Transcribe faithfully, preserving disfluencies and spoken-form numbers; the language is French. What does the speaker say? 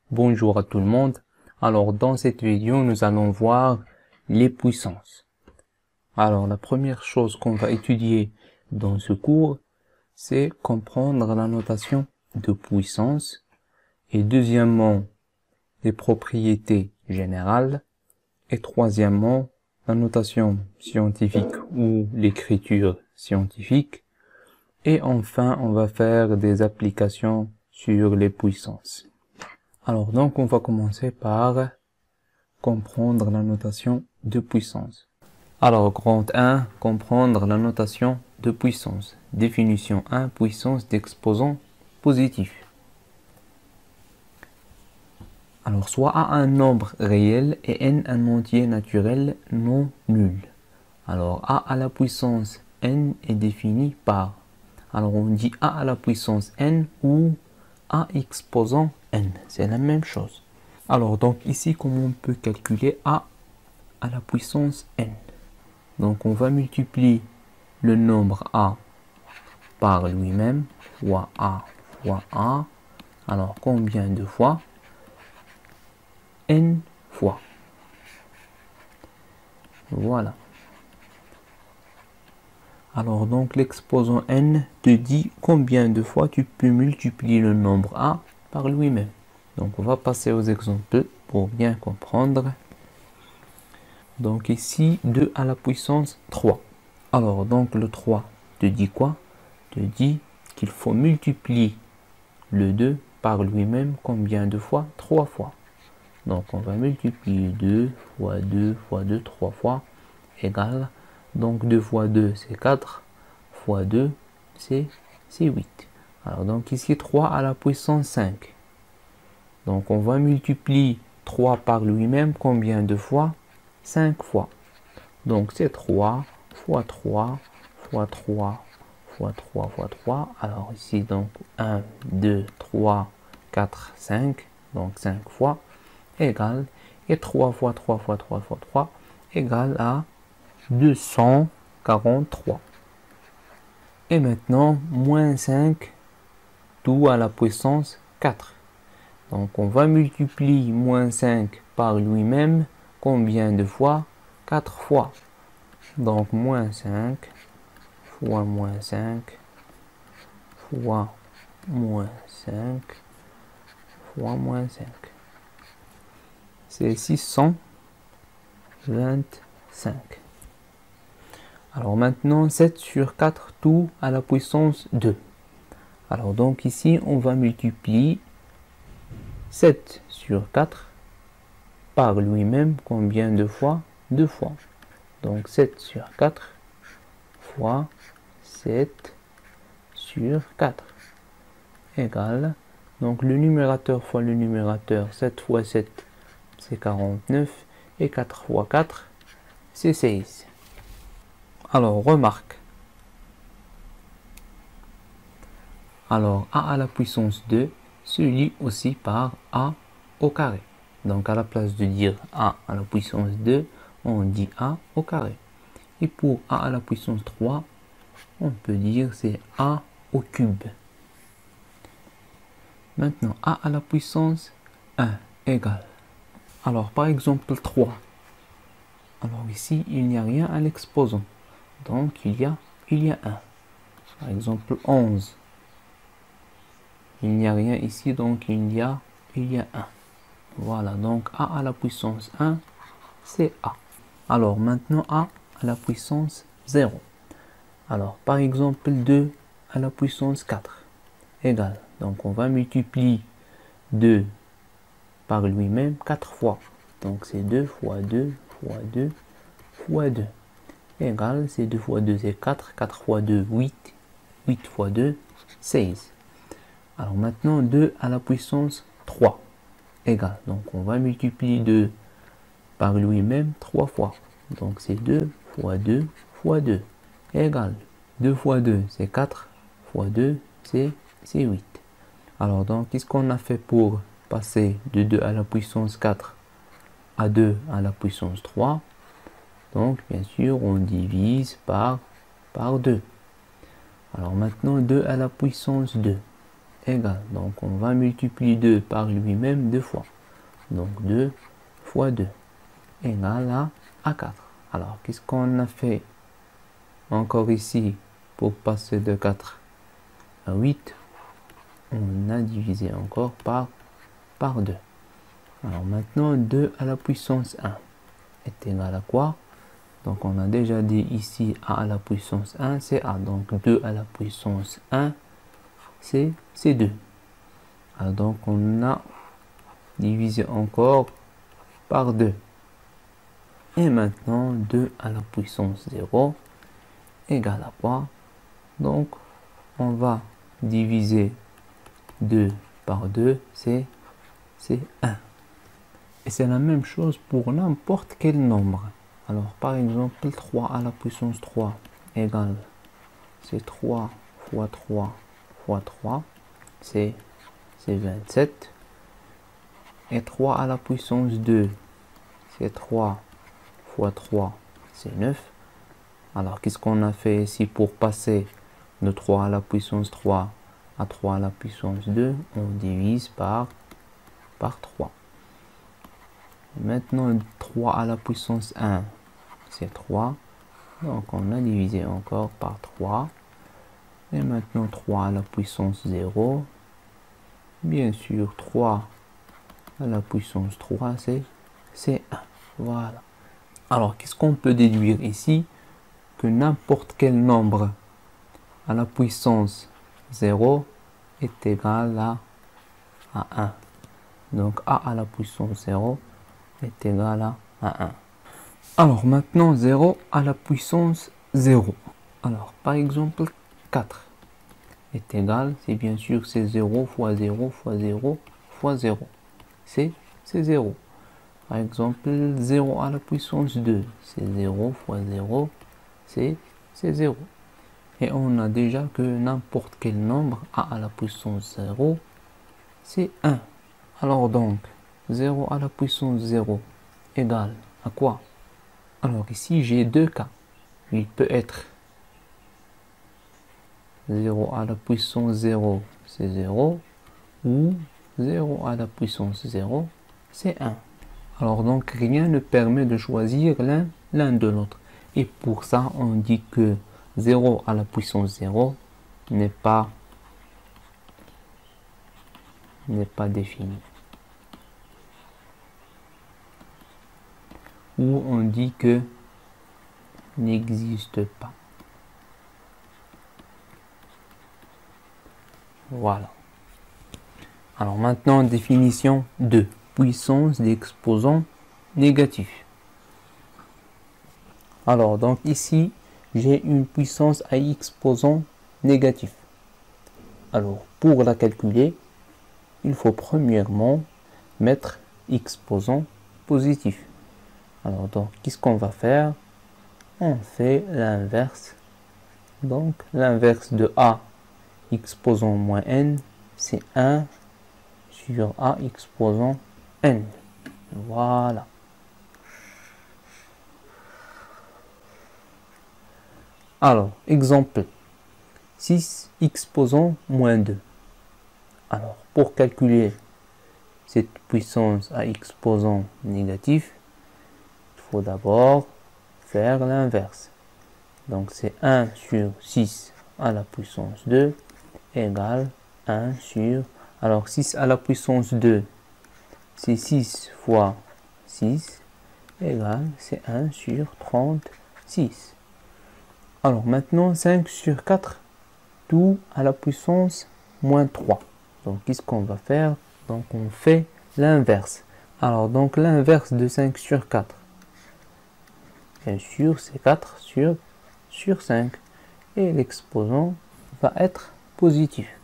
Bonjour à tout le monde. Alors dans cette vidéo, nous allons voir les puissances. Alors la première chose qu'on va étudier dans ce cours, c'est comprendre la notation de puissance et deuxièmement les propriétés générales et troisièmement la notation scientifique ou l'écriture scientifique et enfin on va faire des applications sur les puissances. Alors donc on va commencer par comprendre la notation de puissance. Alors grand un, comprendre la notation de puissance. Définition un, puissance d'exposant positif. Alors soit A un nombre réel et N un entier naturel non nul. Alors A à la puissance N est défini par, alors on dit A à la puissance N ou A exposant N, c'est la même chose. Alors donc ici comment on peut calculer A à la puissance N? Donc on va multiplier le nombre A par lui-même fois A fois A. Alors combien de fois? N fois. Voilà. Alors donc l'exposant N te dit combien de fois tu peux multiplier le nombre A par lui-même. Donc on va passer aux exemples pour bien comprendre. Donc ici deux à la puissance trois. Alors donc le trois te dit quoi? Te dit qu'il faut multiplier le deux par lui-même combien de fois? trois fois. Donc on va multiplier deux fois deux fois deux trois fois égale, donc deux fois deux c'est quatre fois deux c'est huit. Alors donc ici trois à la puissance cinq. Donc on va multiplier trois par lui-même combien de fois? cinq fois. Donc c'est trois fois trois fois trois fois trois fois trois. Alors ici donc un, deux, trois, quatre, cinq. Donc cinq fois égale, et trois fois trois fois trois fois trois égale à deux cent quarante-trois. Et maintenant moins cinq tout à la puissance quatre. Donc on va multiplier moins cinq par lui-même combien de fois? quatre fois. Donc moins cinq fois moins cinq fois moins cinq fois moins cinq. C'est six cent vingt-cinq. Alors maintenant sept sur quatre tout à la puissance deux. Alors donc ici on va multiplier sept sur quatre par lui-même combien de fois? deux fois. Donc sept sur quatre fois sept sur quatre égale, donc le numérateur fois le numérateur, sept fois sept c'est quarante-neuf et quatre fois quatre c'est seize. Alors remarque, alors A à la puissance deux se lit aussi par A au carré. Donc à la place de dire A à la puissance deux, on dit A au carré. Et pour A à la puissance trois, on peut dire c'est A au cube. Maintenant A à la puissance un égale. Alors par exemple trois. Alors ici il n'y a rien à l'exposant. Donc il y a, il y a un. Par exemple onze. Il n'y a rien ici donc il y a, il y a un. Voilà donc A à la puissance un c'est A. Alors maintenant A à la puissance zéro. Alors par exemple deux à la puissance quatre égale. Donc on va multiplier deux par lui-même quatre fois. Donc c'est deux fois deux fois deux fois deux égale, c'est deux fois deux c'est quatre, quatre fois deux huit, huit fois deux seize. Alors maintenant deux à la puissance trois égale. Donc on va multiplier deux par lui-même trois fois. Donc c'est deux fois deux fois deux égale, deux fois deux c'est quatre fois deux c'est huit. Alors donc qu'est-ce qu'on a fait pour passer de deux à la puissance quatre à deux à la puissance trois? Donc bien sûr on divise par, par deux. Alors maintenant deux à la puissance deux égale. Donc on va multiplier deux par lui-même deux fois. Donc deux fois deux égale à, à quatre. Alors qu'est-ce qu'on a fait encore ici pour passer de quatre à huit? On a divisé encore par, par deux. Alors maintenant deux à la puissance un est égal à quoi? Donc on a déjà dit ici a à la puissance un c'est a. Donc deux à la puissance un c'est deux. Alors donc on a divisé encore par deux. Et maintenant deux à la puissance zéro égale à quoi? Donc on va diviser deux par deux, c'est un. Et c'est la même chose pour n'importe quel nombre. Alors par exemple trois à la puissance trois égale, c'est trois fois trois fois trois, c'est vingt-sept. Et trois à la puissance deux, c'est trois fois trois, c'est neuf. Alors qu'est-ce qu'on a fait ici pour passer de trois à la puissance trois à trois à la puissance deux? On divise par, par trois. Maintenant trois à la puissance un, c'est trois. Donc on a divisé encore par trois. Et maintenant trois à la puissance zéro. Bien sûr trois à la puissance trois, c'est un. Voilà. Alors qu'est-ce qu'on peut déduire ici? Que n'importe quel nombre à la puissance zéro est égal à, à un. Donc a à la puissance zéro est égal à, à un. Alors maintenant zéro à la puissance zéro. Alors par exemple quatre est égal, c'est bien sûr c'est zéro fois zéro fois zéro fois zéro. C'est zéro. Par exemple zéro à la puissance deux, c'est zéro fois zéro, c'est zéro. Et on a déjà que n'importe quel nombre a à la puissance zéro, c'est un. Alors donc zéro à la puissance zéro égale à quoi? Alors ici j'ai deux cas. Il peut être zéro à la puissance zéro, c'est zéro, ou zéro à la puissance zéro, c'est un. Alors donc rien ne permet de choisir l'un l'un de l'autre. Et pour ça on dit que zéro à la puissance zéro n'est pas n'est pas défini. Ou on dit que n'existe pas. Voilà. Alors maintenant définition deux. Puissance d'exposant négatif. Alors donc ici j'ai une puissance à exposant négatif. Alors pour la calculer, il faut premièrement mettre exposant positif. Alors donc qu'est-ce qu'on va faire? On fait l'inverse. Donc l'inverse de a exposant moins n, c'est un sur a exposant n. Voilà. Alors, exemple, six exposant moins deux. Alors, pour calculer cette puissance à exposant négatif, il faut d'abord faire l'inverse. Donc, c'est un sur six à la puissance deux égale un sur... Alors, six à la puissance deux, c'est six fois six égale, c'est un sur trente-six. Alors maintenant cinq sur quatre, tout à la puissance moins trois. Donc qu'est-ce qu'on va faire? Donc on fait l'inverse. Alors donc l'inverse de cinq sur quatre, bien sûr c'est quatre sur, sur cinq. Et l'exposant va être positif.